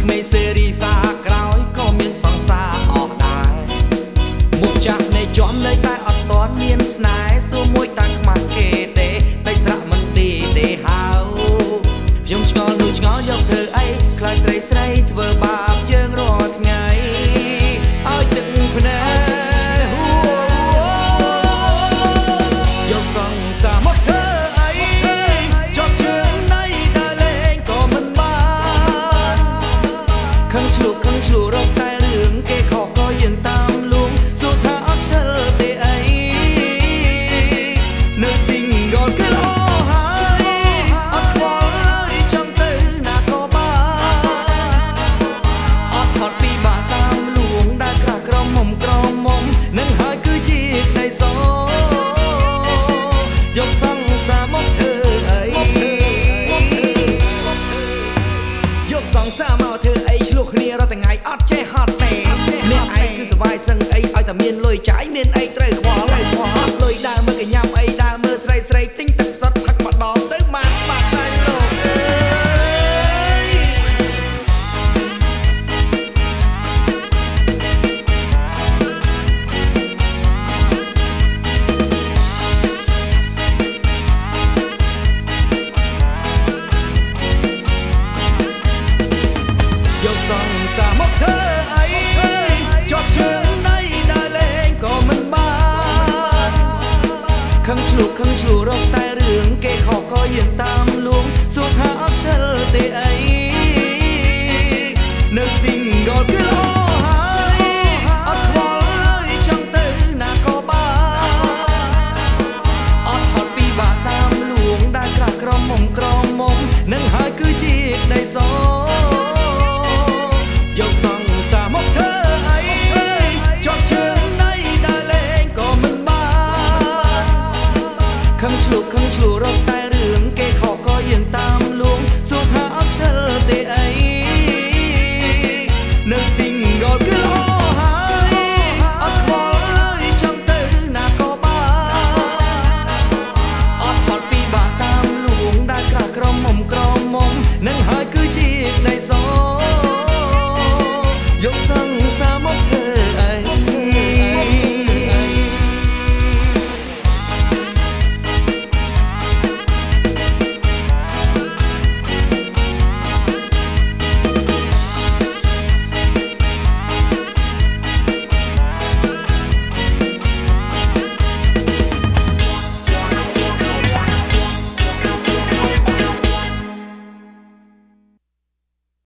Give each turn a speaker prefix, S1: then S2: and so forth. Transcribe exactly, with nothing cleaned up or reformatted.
S1: នៃសេរីសាក្រោយក៏មានសង្សារអស់ដែរមុខចាស់នៃជាប់នៅតែអត់ទាន់មានស្នេហ៍សួរមួយតាខ្មាស់គេទេតែស្រៈមិនទីទេហៅខ្ញុំឆ្ងល់នោះឆ្ងល់យកធ្វើអីខ្លាចស្រីស្រីធ្វើបាបយើងរាល់ថ្ងៃឲ្យទឹកភ្នែកយកសង្សារមកធ្វើអីចប់ជើងដៃដើរលេងក៏មិនបានខឹងឆ្លុះខឹងឆ្លុះរកតែរឿងគេខកក៏យើងតាមលួងសួរថាអត់ខ្ជិលទេអីនៅ single គឺល្អហើយអត់ខ្វល់ហើយចង់ទៅណាក៏បានអត់ហត់ពីបាក់តាមលួងដែលក្រាស់ក្រមុំក្រមុំនឹងហើយគឺជាក្តីសោយកសង្សារមកធ្វើអីយកសង្សារមកធ្វើអីឆ្លោះគ្នារាល់ថ្ងៃអត់ចេះហត់ទេអ្នកឯងគឺសុបាយសឹងអីឲ្យតែមានលុយចាយមានអីត្រូវខ្វល់ហើយខ្វល់អត់លុយដើរមើលកញ្ញាំអីដើរមើលស្រីស្រីទិញទឹកសុទ្ធផឹកម្ដងទៅបានបាត់តែលោកអើយយកសង្សារមកធ្វើអីជាប់ជើងដៃដើរលេងក៏មិនបានខឹងឆ្លុះខឹងឆ្លុះរកតែរឿងគេខកក៏យើងតាមលួងសួរថាអត់ខ្ជិលទេអី